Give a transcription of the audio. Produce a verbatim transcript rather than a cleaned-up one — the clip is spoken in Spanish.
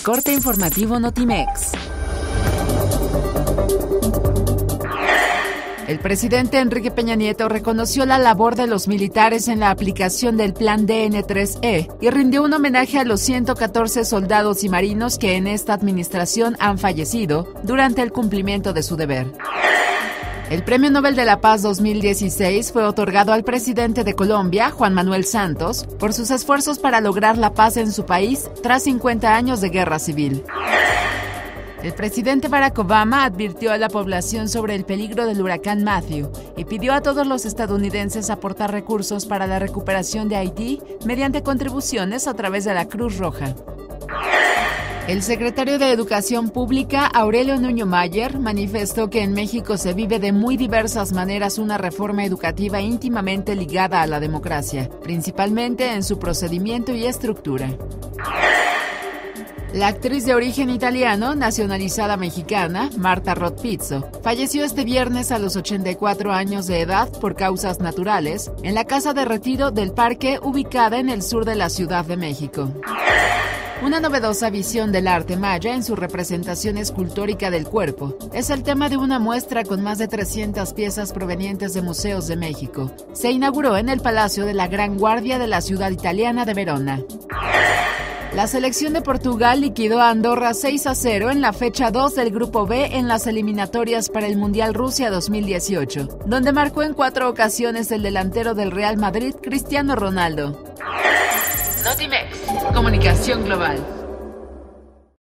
Corte informativo Notimex. El presidente Enrique Peña Nieto reconoció la labor de los militares en la aplicación del Plan D N tres E y rindió un homenaje a los ciento catorce soldados y marinos que en esta administración han fallecido durante el cumplimiento de su deber. El Premio Nobel de la Paz dos mil dieciséis fue otorgado al presidente de Colombia, Juan Manuel Santos, por sus esfuerzos para lograr la paz en su país tras cincuenta años de guerra civil. El presidente Barack Obama advirtió a la población sobre el peligro del huracán Matthew y pidió a todos los estadounidenses aportar recursos para la recuperación de Haití mediante contribuciones a través de la Cruz Roja. El secretario de Educación Pública, Aurelio Nuño Mayer, manifestó que en México se vive de muy diversas maneras una reforma educativa íntimamente ligada a la democracia, principalmente en su procedimiento y estructura. La actriz de origen italiano, nacionalizada mexicana, Marta Rod Pizzo, falleció este viernes a los ochenta y cuatro años de edad por causas naturales en la casa de retiro del Parque ubicada en el sur de la Ciudad de México. Una novedosa visión del arte maya en su representación escultórica del cuerpo es el tema de una muestra con más de trescientas piezas provenientes de museos de México. Se inauguró en el Palacio de la Gran Guardia de la ciudad italiana de Verona. La selección de Portugal liquidó a Andorra seis a cero en la fecha dos del Grupo B en las eliminatorias para el Mundial Rusia dos mil dieciocho, donde marcó en cuatro ocasiones el delantero del Real Madrid, Cristiano Ronaldo. Notimex, comunicación global.